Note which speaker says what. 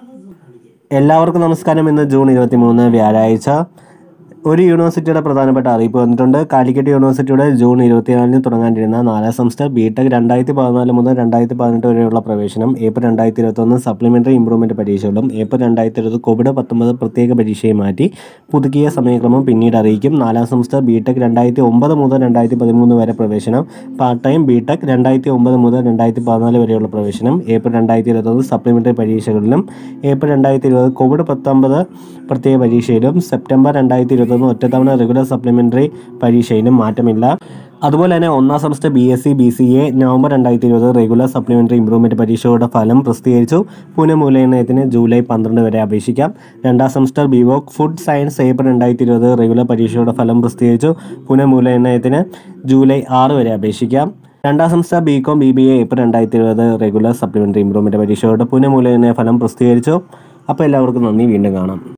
Speaker 1: എല്ലാവർക്കും നമസ്കാരം. ഇന്ന് ജൂൺ 23 വ്യാഴാഴ്ച. ഒരു യൂണിവേഴ്സിറ്റിയുടെ പ്രധാനപ്പെട്ട അറിയിപ്പ് വന്നിട്ടുണ്ട്. കാലിക്കറ്റ് യൂണിവേഴ്സിറ്റിയുടെ ജൂൺ 24 തുടങ്ങാനിരുന്ന 4ാം സെമസ്റ്റർ ബിടെക് 2014 മുതൽ 2018 വരെയുള്ള പ്രവേശനം ഏപ്രിൽ 2021 സപ്ലിമെൻ്ററി ഇംപ്രൂവ്മെൻറ്റ് പരീക്ഷകളും ഏപ്രിൽ 2020 COVID-19 പ്രത്യേക പരീക്ഷയും മാറ്റി പുതുക്കിയ സമയക്രമം പിന്നീട് അറിയിക്കും. 4ാം സെമസ്റ്റർ ബിടെക് 2009 മുതൽ 2013 വരെ പ്രവേശനം, പാർട്ട് ടൈം ബിടെക് 2009 മുതൽ 2014 വരെയുള്ള പ്രവേശനം ഏപ്രിൽ 2021 സപ്ലിമെൻ്ററി പരീക്ഷകളിലും ഏപ്രിൽ 2020 COVID-19 പ്രത്യേക പരീക്ഷയിലും സെപ്റ്റംബർ 2021 ഒറ്റത്തവണ റെഗുലർ സപ്ലിമെൻ്ററി പരീക്ഷയിലും മാറ്റമില്ല. അതുപോലെ തന്നെ 1ാം semester BSc BCA November 2020 regular supplementary improvement പരീക്ഷകളുടെ ഫലം പ്രസിദ്ധീകരിച്ചു. പുനഃമൂല്യനിർണ്ണയത്തിന് ജൂലൈ 12 വരെ അപേക്ഷിക്കാം. 2ാം semester BVOC food science April 2020 regular പരീക്ഷയുടെ ഫലം പ്രസിദ്ധീകരിച്ചു. പുനഃമൂല്യനിർണ്ണയത്തിന് ജൂലൈ 6 വരെ അപേക്ഷിക്കാം. 2ാം semester BCom BBA April 2020 regular supplementary improvement പരീക്ഷകളുടെ പുനഃമൂല്യനിർണ്ണയ ഫലം പ്രസിദ്ധീകരിച്ചു. അപ്പോൾ എല്ലാവർക്കും നന്ദി. വീണ്ടും കാണാം.